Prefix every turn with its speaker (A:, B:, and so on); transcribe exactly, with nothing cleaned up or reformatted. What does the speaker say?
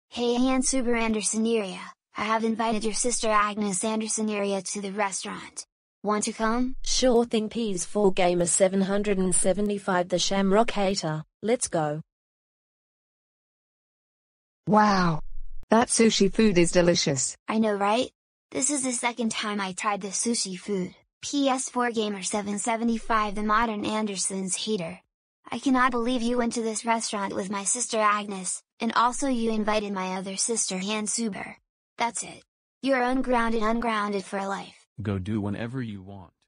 A: Hey Hansuber Andersoneria, I have invited your sister Agnes Andersoneria to the restaurant. Want to come?
B: Sure thing P S four gamer seven seventy-five the Shamrock hater, let's go.
C: Wow! That sushi food is delicious.
A: I know, right? This is the second time I tried the sushi food. P S four gamer seven seventy-five the modern Anderson's hater. I cannot believe you went to this restaurant with my sister Agnes, and also you invited my other sister Hansuber. That's it. You're ungrounded ungrounded for life.
D: Go do whenever you want.